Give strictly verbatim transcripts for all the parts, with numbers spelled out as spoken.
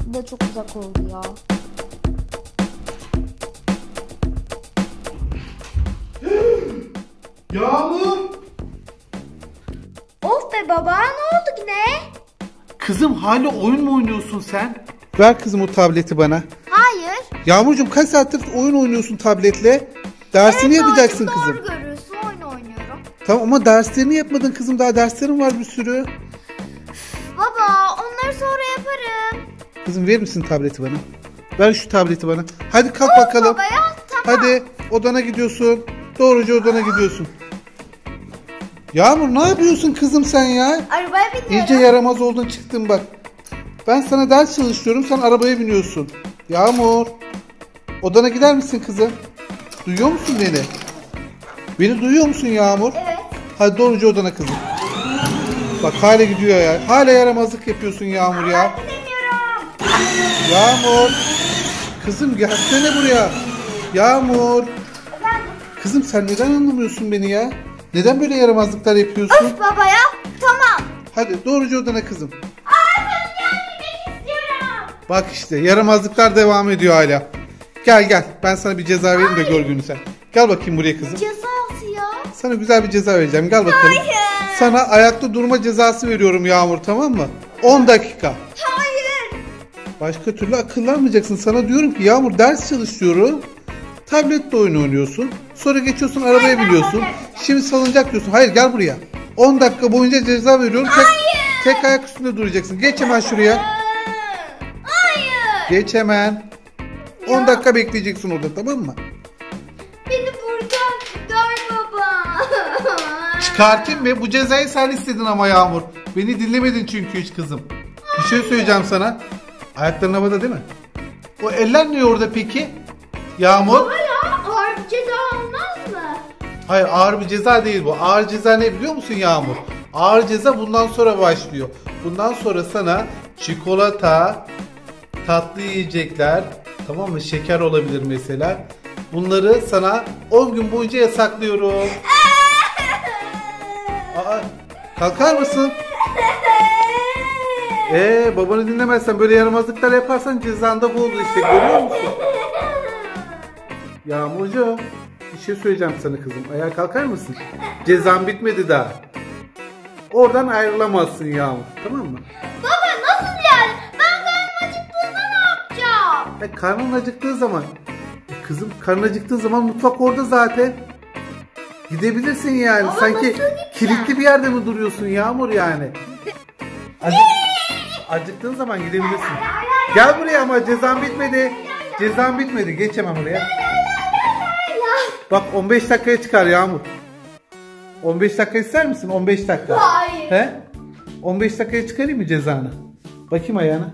Burası da çok uzak oldu ya. Yağmur! Of be baba, ne oldu yine? Kızım hala oyun mu oynuyorsun sen? Ver kızım o tableti bana. Hayır. Yağmurcuğum kaç saattir oyun oynuyorsun tabletle? Dersini Evet, yapacaksın babacığım, kızım. Doğru görüyorsun, oyun oynuyorum. Tamam ama derslerini yapmadın kızım, daha derslerin var bir sürü. Baba, onları sonra yaparım. Kızım verir misin tableti bana? Ver şu tableti bana. Hadi kalk Of bakalım. baba ya, tamam. Hadi odana gidiyorsun. Doğruca odana gidiyorsun. Yağmur ne yapıyorsun kızım sen ya? Arabaya biniyorum. İyice yaramaz oldun çıktın bak. Ben sana ders çalışıyorum, sen arabaya biniyorsun. Yağmur. Odana gider misin kızım? Duyuyor musun beni? Beni duyuyor musun Yağmur? Evet. Hadi doğruca odana kızım. Bak hala gidiyor ya. Hala yaramazlık yapıyorsun Yağmur ya. Bilmiyorum. Yağmur. Kızım gelsene buraya. Yağmur. Efendim? Kızım sen neden anlamıyorsun beni ya? Neden böyle yaramazlıklar yapıyorsun? Of baba ya, tamam. Hadi doğruca odana kızım. Aa, ben gelmek istiyorum. Bak işte yaramazlıklar devam ediyor hala. Gel gel ben sana bir ceza vereyim de gör günü sen. Gel bakayım buraya kızım. Cezası ya. Sana güzel bir ceza vereceğim. Gel bakalım. Hayır. Sana ayakta durma cezası veriyorum Yağmur, tamam mı? on dakika. Hayır. Başka türlü akıllanmayacaksın. Sana diyorum ki Yağmur ders çalışıyorum. Tabletle oyun oynuyorsun. Sonra geçiyorsun arabaya Hayır, biniyorsun. hayır. Şimdi salınacak diyorsun. Hayır gel buraya. on dakika boyunca ceza veriyorum. Tek, tek ayak üstünde duracaksın. Geç hemen şuraya. Hayır. Geç hemen. on dakika bekleyeceksin orada, tamam mı? Beni buradan çıkar baba. Çıkartayım mı? Bu cezayı sen istedin ama Yağmur. Beni dinlemedin çünkü hiç kızım. Bir şey söyleyeceğim sana. Ayakların havada değil mi? O eller ne orada peki? Yağmur. Baba ya, ağır bir ceza olmaz mı? Hayır ağır bir ceza değil bu. Ağır ceza ne biliyor musun Yağmur? Ağır ceza bundan sonra başlıyor. Bundan sonra sana çikolata, tatlı yiyecekler, tamam mı? Şeker olabilir mesela. Bunları sana on gün boyunca yasaklıyorum. Aa, kalkar mısın? Ee, babanı dinlemezsen böyle yaramazlıklar yaparsan cezan da bu oldu işte, görüyor musun? Yağmurcuğum bir şey söyleyeceğim sana kızım. Ayağa kalkar mısın? Cezan bitmedi daha. Oradan ayrılamazsın Yağmur, tamam mı? Baba nasıl yani? Ben karnım acıktığında ne yapacağım? E, karnın acıktığı zaman. E, kızım karnın acıktığı zaman mutfak orada zaten. Gidebilirsin yani. Ama Sanki nasıl gideceğim? kilitli bir yerde mi duruyorsun Yağmur yani? Acık, acıktığın zaman gidebilirsin. Gel buraya ama cezan bitmedi. Cezan bitmedi. Geç hemen oraya. Bak on beş dakikaya çıkar Yağmur. on beş dakika ister misin? on beş dakika. Hayır. He? on beş dakikaya çıkarayım mı cezanı? Bakayım ayağına.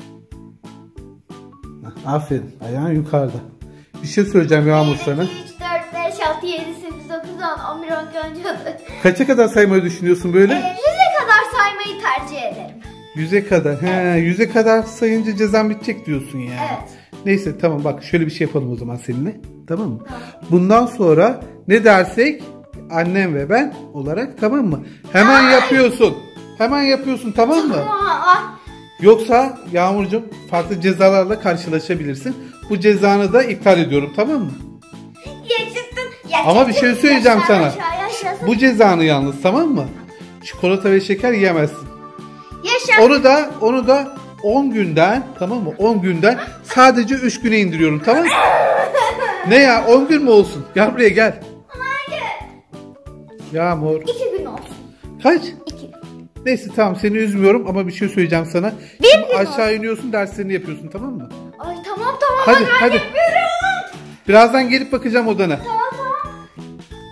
Hah, aferin. Ayağın yukarıda. Bir şey söyleyeceğim Yağmur sana. üç, dört, beş, altı, yedi, sekiz, dokuz, on, on bir, on iki, on dört. Kaça kadar saymayı düşünüyorsun böyle? yüze kadar saymayı tercih ederim. Yüze kadar. He, yüze kadar sayınca cezan bitecek diyorsun yani. Evet. Neyse tamam bak şöyle bir şey yapalım o zaman seninle. Tamam mı? Bundan sonra ne dersek annem ve ben olarak, tamam mı? Hemen yapıyorsun. Hemen yapıyorsun, tamam mı? Tamam. Yoksa Yağmurcuğum farklı cezalarla karşılaşabilirsin. Bu cezanı da iptal ediyorum, tamam mı? Yaşasın. Ama bir şey söyleyeceğim Yaşa, sana. yaşa, yaşasın. Bu cezanı yalnız, tamam mı? Çikolata ve şeker yiyemezsin. Yaşa. Onu da onu da on günden, tamam mı? on günden sadece üç güne indiriyorum, tamam mı? Ne ya, on gün mü olsun? Gel buraya gel. Hayır. Yağmur. İki gün olsun. Kaç? İki. Neyse tamam seni üzmüyorum ama bir şey söyleyeceğim sana. Bir Şimdi gün aşağı iniyorsun, derslerini yapıyorsun, tamam mı? Ay tamam tamam. Hadi ben hadi. yapıyorum. Birazdan gelip bakacağım odana. Tamam